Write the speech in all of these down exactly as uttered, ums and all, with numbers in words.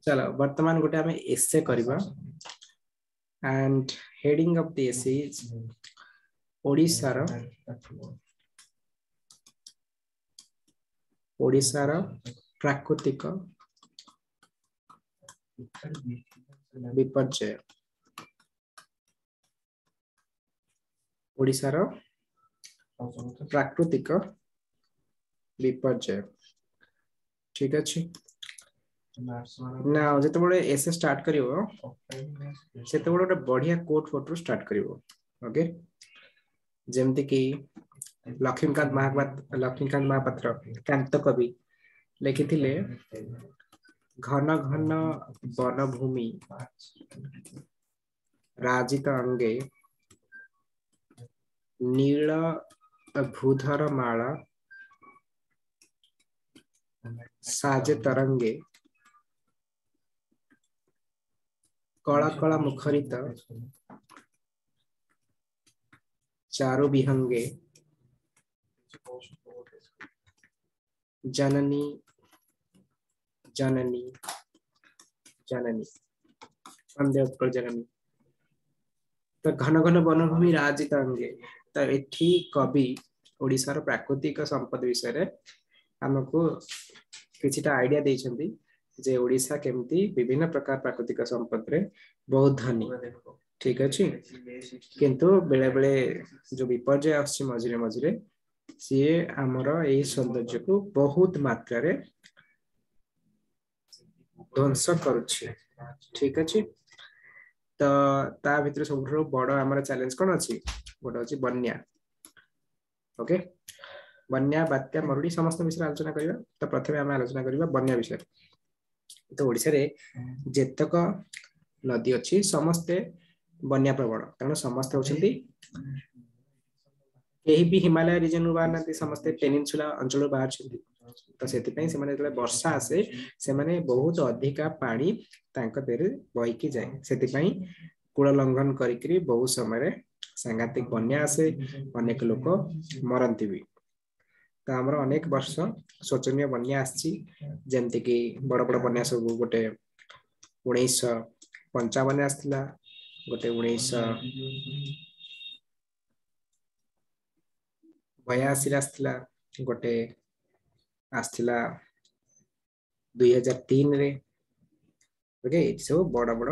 चलो वर्तमान गोटे आम एसे करबा and heading of the essay is ओडिशार ओडिशार प्राकृतिक विपर्यय ओडिशार प्राकृतिक विपर्यय ठीक अच्छे ना जिते बड़े एसे स्टार्ट करिवो सेते बड़े बढ़िया कोट फोटो स्टार्ट करिवो ओके जेमति कि लक्ष्मीकांत महापात्र लक्ष्मीकांत महापात्र कांत कवि लिखिथिले घन घन वनभूमि राजित अंगे नील भूधर माला साजे तरंगे कला कला मुखरित चारु विहंगे जननी जननी जननी वंदे उत्कल जननी तो घन घन वनभूमि राजित अंगे तो एठी कवि ओडिशार प्राकृतिक संपद विषय रे हमको किछिटा आइडिया देइछन्ती जे ओडिशा केमती विभिन्न प्रकार प्राकृतिक संपद रे बहुत धनी ठीक अछि किंतु बेले बेले जो विपर्यय आछि मझिरे मझिरे सीए हमर एही सौंदर्य को बहुत मात्रा रे ध्वंस करूछि ठीक अछि तो ता भितर सबरो बड़ हमर चैलेंज कोन अछि गोटे अछि बन्या ओके बन्या बात्या मरुडी समस्त विषय आलोचना करिवा तो प्रथमे हम आलोचना करिवा बन्या विषय तो ओडिसा रे जेतक नदी अछि समस्त बन्या प्रवण कारण समस्त होछंती केही भी हिमालय रीजन बाहर समस्त पेनिनसुला अंचल बाहर छथि तो सेति पई से माने जले वर्षा आसे से माने बहुत अधिका पानी तांक देरे बही की जाय सेति पई कूल लंघन करिकरी बहुत समय रे सांघातिक बन्या आसे अनेक लोक मरंती भी तो हमर अनेक वर्ष शोचनीय बन्या आछि जेमति कि बड़ बड़ बन्या सब गोटे उन्नीस सौ पंचावन आस्थिला गोटे उन्नीस सौ बयासी आस्थिला गोटे आस्थिला दो हज़ार तीन रे ओके सब बड़ बड़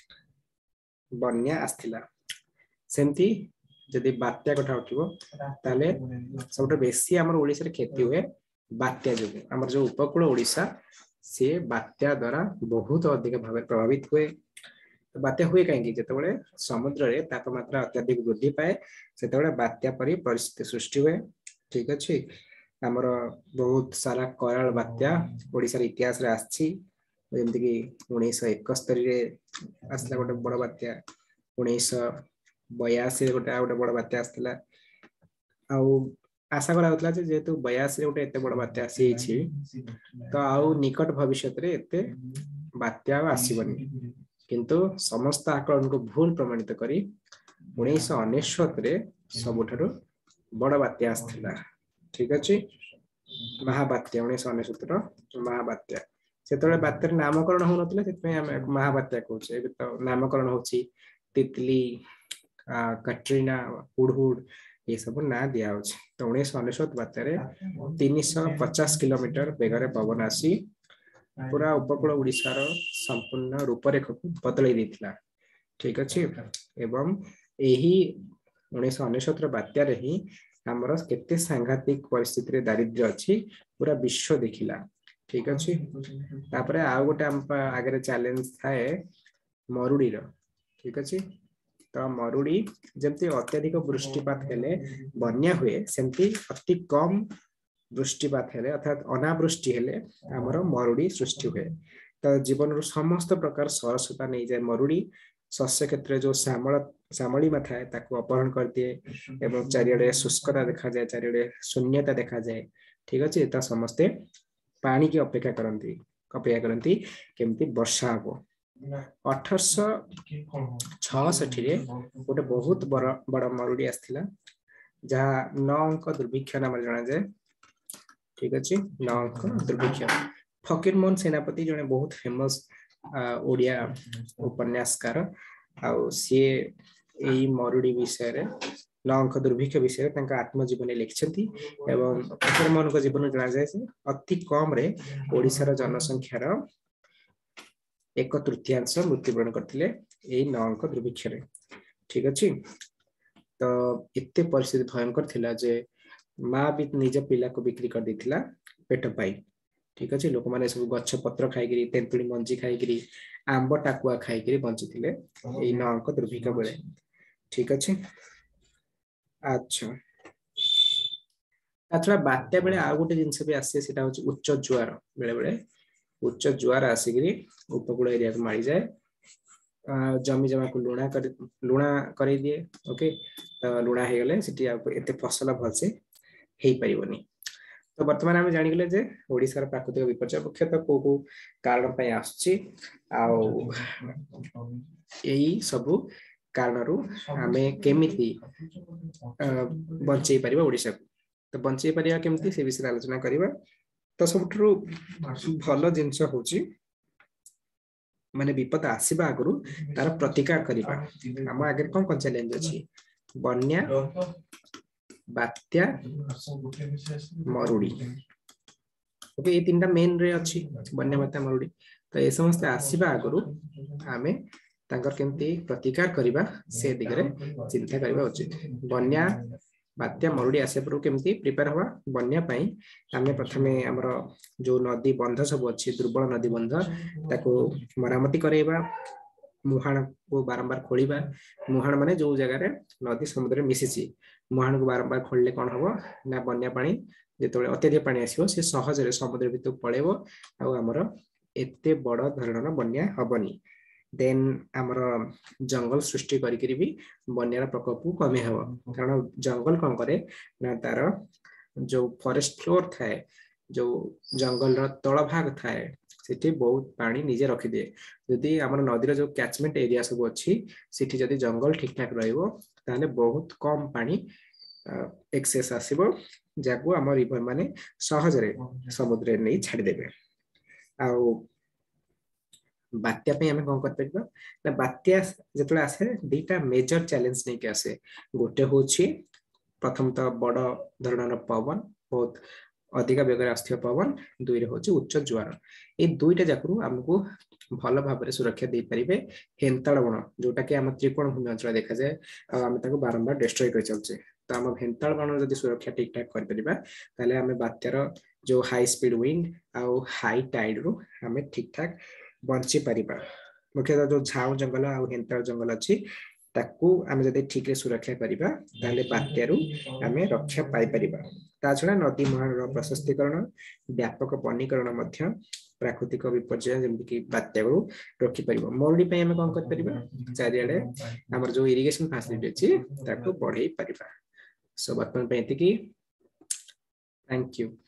बन्या आस्थिला सेमती जदि बात्या कथा उठिबो ताले सबटा बेसी हमर ओडिसा रे खेती हुए बात्या जोगे हमर जो उपकूल ओडिसा से बात्या द्वारा बहुत अधिक भाव प्रभावित हुए बात्या हुए कहीं जिते समुद्र रे तापमात्रा अत्यधिक वृद्धि पाए से बात्या परी परिस्थिति सृष्टि हुए ठीक अच्छे आमर बहुत सारा कराल बात्या ओडिसा रे इतिहास रे आछि जेमति कि उन्नीस सौ इकहत्तर रे आसला गोटे बड़ बात्या उन्नीस सौ बयासी गोटे गोटे बड़ बात्या आसला आउ आशा करा होतला जे जेतु बयासी रे गोटे एते बड़ बात्या आसी छि तो आउ निकट भविष्य रे एते बात्या आसीबनी किंतु समस्त आकलन को भूल प्रमाणित करी उन्नीस सौ अनेश्वत रे सबुठारु बड़ बात्या आस्थिला ठीक अछि महाबात्या उन्नीस सौ अनेश्वत रो महाबात्या सेतले बात्यार नामकरण हो नथिले सेतमे हम महाबात्या कहउछे एबे तो नामकरण होछि तितली कटरीना हुडहुड ये सब ना दिया होछि तो उन्नीस सौ अनेश्वत बात्या रे तीन सौ पचास किलोमीटर बेगरे पवन आसी पूरा उपकूल ओडिसा रो संपूर्ण रूपरेखा को बदलाई देथिला ठीक अछि एवं एही उन्नीस सौ अनेश्वत रो बात्या रे ही हमर केते सांघातिक परिस्थिति रे दारिद्र्य अछि पूरा विश्व देखिला ठीक अछि तापरे आ गोटे हम आगे चैलेंज थाए मरुडी रो ठीक अछि तो मरुडी जमती अत्यधिक वृष्टिपात हेले बन्या हुए सेमती अति कम वृष्टिपात हेले अर्थात अनावृष्टि हेले हमर मरुडी सृष्टि हुए तो जीवन रो समस्त प्रकार सरसता नहीं जाए मरुडी शस्य क्षेत्र जो श्यामल श्यामली में थाए ताको अपहरण कर दिए एवं चारिड़े शुष्कता देखा जाए चारिड़े शून्यता देखा जाए ठीक अछि त समस्ते पानी की अपेक्षा करंती अपेक्षा करंती केमती वर्षा हो अठारह सौ छियासठ रे गोटे बहुत बड़ बड़ मरुडी आस्थिला जहा नौ अंक दुर्भिक्ष नाम जाना जाए ठीक अछि नौ अंक दुर्भिक्ष फकीर मोहन सेनापति जने बहुत फेमस ओडिया उपन्यासकार आउ सी एई मरुड़ी विषय रे नौंख दुर्भिक्ष विषय तांका आत्मजीवन लिखिछंती एवं एकर मनक जीवन जना जाय से अति कम रे ओडिसा रो जनसंख्या रो एक तृतीयांश मृत्युवरण करथिले एई नौंख दुर्भिक्ष रे। ठीक अछि। तो एते परिस्थिति भयंकर थिला जे माँ भी निज पिला को बिक्री कर देथिला पेट पाई। ठीक अछि। लोक माने सब गच्छ पत्र खाइगिरी तेंतुली मंजी खाइगिरी आंब टाकुआ खाइगिरी बंची थिले एई नौंख दुर्भिक्ष बेले। ठीक अछि। अच्छा ताछड़ा बात्या बेले आ गोटे जिंस भी आसे सेटा होची उच्च ज्वार बेले बेले उच्च ज्वार आसिगिरी उपकूल एरिया को मारी जाए जमी जमा को लुणा कर लुणा करै दिए। ओके तो लुणा हे गले सिटी एते फसल भलसे हेई परिबनी। तो वर्तमान हम जानि गेले जे ओडिसा रा प्राकृतिक विपर्य मुख्यतः को को कारण पय आछी आ एई सबु कारणरू हमें केमिति बंचई परिबा ओडिसा को। तो बंचई परिबा केमिति से विषय आलोचना करिबा। तो सबठु भलो जिंस होची माने विपद आसीबा आगरू तार प्रतिकार करिबा। हम आगे कोन कोन चैलेंज अछि बन्या बात्या मरुड़ी। ओके ये तीनटा मेन रे अछि बन्या बात्या मरुड़ी। तो ए समस्त आसीबा आगरू आमे तांकर केमती प्रतिकार करिबा से दिगरे चिंता करिबा उचित। बन्या बात्या मरुड़ी आसे पर केमती प्रिपेयर हवा बन्या पई आमे प्रथमे हमर जो नदी बंध सब अछि दुर्बल नदी बंध ताको मरामती करेबा मुहाण को बारंबार खोलिबा। मुहाण माने जो जगह रे नदी समुद्र मिसिछि मुहाण को बारंबार खोलले कोन हबो ना बन्या पानी जेतोले अत्यधिक पानी आसीबो से सहज रे समुद्र भितर पळेबो आ हमर एते बड़ धरणर बन्या हबनी। देन हमर जंगल सृष्टि करी करी भी बन्यार प्रकोप को कमे हबो कारण जंगल कोन करे ना तार जो फॉरेस्ट फ्लोर थाए जो जंगल रो तळ भाग थाए सेठी बहुत पानी निजे रखि दिए। यदि हमर नदी रो जो कैचमेंट एरिया सब अछि सेठी जदि जंगल ठीक ठाक रहइबो ताले बहुत कम पानी एक्सेस आसीबो जाको हमर रिवर माने सहज रे समुद्र नै छाडी देबे। आ बात्या पे हमें कोन कर परबा ना बात्या जेतले आसे दुटा मेजर चैलेंज नै के आसे। गोटे होछि प्रथम तो बड़ धरणर पवन बहुत अधिक बेगर आस्थ्य पवन दुई रे होछि उच्च ज्वार। ए दुईटा जाकरू हमको भल भाबरे सुरक्षा दे परिबे हेंताळ बण जोटा कि हम त्रिकोण भूमि अंचल देखा जाए आ हम ताको बारंबार डिस्ट्रॉय कर चलचे। तो हम हेंताळ बण जदि सुरक्षा ठीक ठाक कर परिबा ताले हम बात्यार जो हाई स्पीड विंड आ हाई टाइड रो हम ठीक ठाक बंची परिबा। मुख्यतः जो झाऊ जंगल आ हेंताळ जंगल अछि ताकू हम जदि ठीक रे सुरक्षा करिबा ताले बात्यारू हमें रक्षा पाई परिबा। ता छडा नदी मुहाणर प्रशस्तीकरण व्यापक वनीकरण मध्य प्राकृतिक विपर्य जेमति कि बात्यारू रखि परिबो। मरुड़ी पे हमें कोन कर परिबा चारियाडे हमर जो इरिगेशन फैसिलिटी अछि ताको बढ़ाई परिबा। सो वर्तमान पे एतिकी। Thank you.